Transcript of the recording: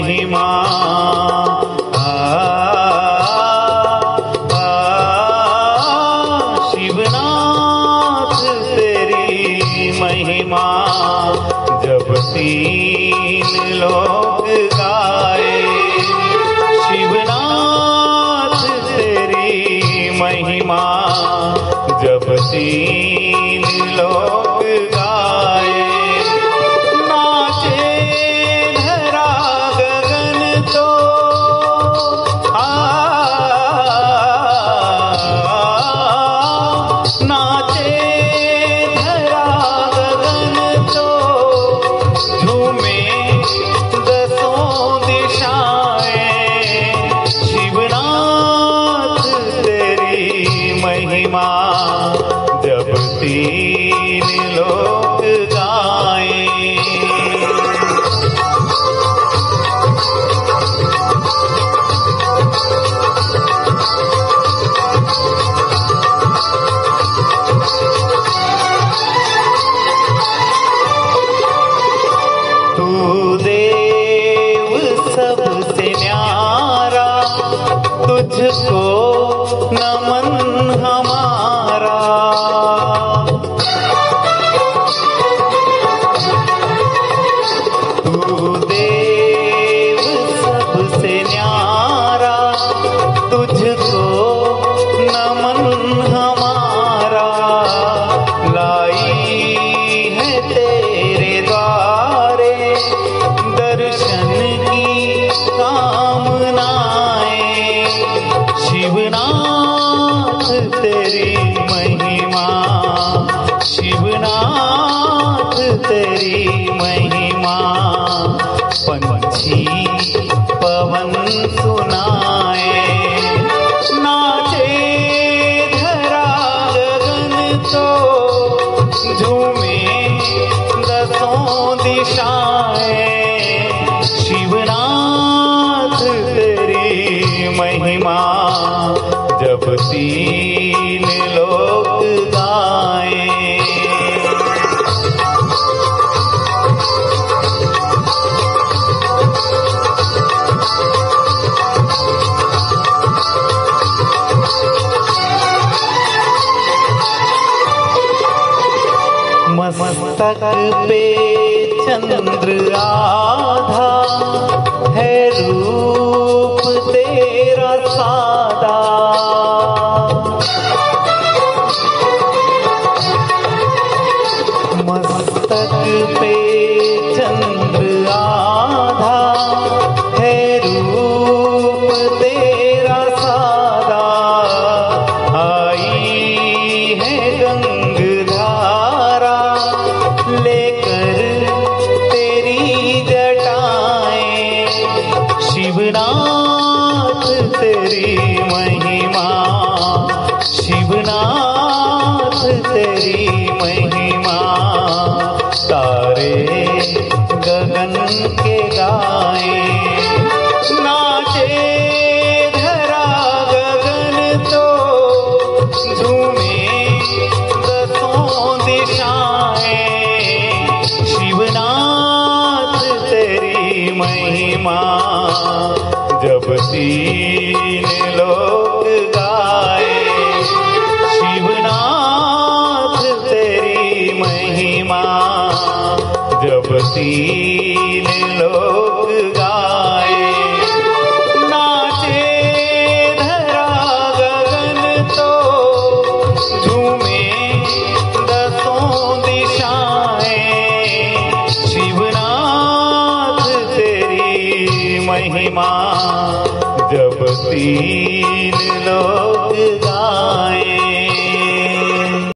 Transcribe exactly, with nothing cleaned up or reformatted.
महिमा। आ, आ, शिवनाथ तेरी महिमा, जब तीन लोग गाए। शिवनाथ तेरी महिमा, जब तीन लोग गाए। नाचे धरा गगन तो, आ, नाचे धरा गगन तो, झूमे दसों दिशाएं। शिवनाथ तेरी महिमा, जब तीन लोग गाए। तू देव सबसे न्यारा, तुझको नमन हमारा। तू देव सबसे न्यारा, तुझको नमन हमारा। लाई है तेरे द्वारे दर्शन की कामनाएं। शिवनाथ तेरी महिमा, शिवनाथ तेरी महिमा। पंछी पवन सुनाए, नाचे धरा गगन तो, झूमे दसों दिशाएं। शिवनाथ तेरी महिमा, जब तीन लोग गाए। मस्तक पे चंद्र आधा, है रूप तेरा सादा। मस्तक पे चंद्र आधा, है रूप तेरा सादा। आई है गंगधारा, लेकर तेरी जटाएं। शिवनाथ तेरी महिमा, शिवनाथ तेरी महिमा। तारे गगन के गाए, नाचे धरा गगन तो, झूमे दसों दिशाएं। शिवनाथ तेरी महिमा, जब तीन लोग गाए। शिवनाथ तेरी महिमा, जब तीन लोग गाए। नाचे धरा गगन तो, झूमे दसों दिशाएं। शिवनाथ तेरी महिमा, जब तीन लोग गाए।